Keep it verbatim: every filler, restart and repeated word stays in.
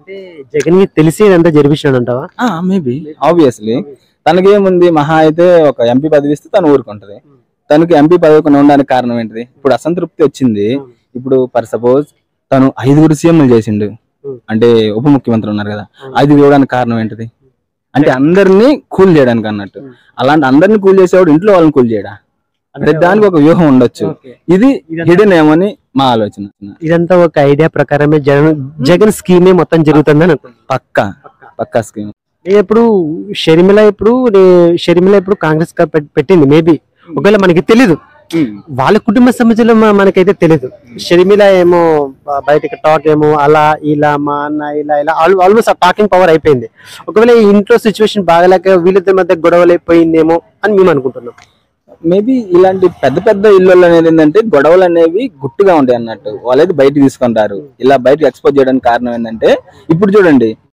అంటే జగన్ కి తెలిసి ఇదంతా జరిపించాడు అంటావా? మేబీ ఆబ్వియస్లీ తనకి ఏముంది, మహా అయితే ఒక ఎంపీ పదవి ఇస్తే తను ఊరుకుంటది. తనకి ఎంపీ పదవి ఉండడానికి కారణం ఏంటిది? ఇప్పుడు అసంతృప్తి వచ్చింది. ఇప్పుడు ఫర్ సపోజ్ తను ఐదుగురు సీఎంలు చేసిండు, అంటే ఉప ముఖ్యమంత్రి ఉన్నారు కదా, ఐదుగురు ఇవ్వడానికి కారణం ఏంటిది? అంటే అందరినీ కూల్ చేయడానికి అన్నట్టు. అలాంటి అందరినీ కూల్ చేసేవాడు ఇంట్లో వాళ్ళని కూల్ చేయడా? అంటే దానికి ఒక వ్యూహం ఉండొచ్చు. ఇది హిడెన్ ఏమని మా ఆలోచన. ఇదంతా ఒక ఐడియా ప్రకారమే జగన్ జగన్ స్కీమే మొత్తం జరుగుతుందని పక్కా పక్కా స్కీమ్. ఇప్పుడు షర్మిల ఇప్పుడు షర్మిల ఇప్పుడు కాంగ్రెస్ పెట్టింది, మేబీ ఒకవేళ మనకి తెలీదు, వాళ్ళ కుటుంబ సమస్యలు మనకైతే తెలీదు. షర్మిల ఏమో బయటకి టాక్ ఏమో అలా ఇలా మా అన్న ఇలా ఇలా ఆల్మోస్ట్ ఆ టాకింగ్ పవర్ అయిపోయింది. ఒకవేళ ఇంట్లో సిచ్యువేషన్ బాగలేక వీళ్ళిద్దరి మధ్య గొడవలు అయిపోయిందేమో అని మేము అనుకుంటున్నాం. మేబీ ఇలాంటి పెద్ద పెద్ద ఇళ్ళు అనేది ఏంటంటే గొడవలు అనేవి గుట్టుగా ఉంటాయి అన్నట్టు, వాళ్ళైతే బయటకు తీసుకుంటారు. ఇలా బయటకు ఎక్స్పోజ్ చేయడానికి కారణం ఏంటంటే ఇప్పుడు చూడండి,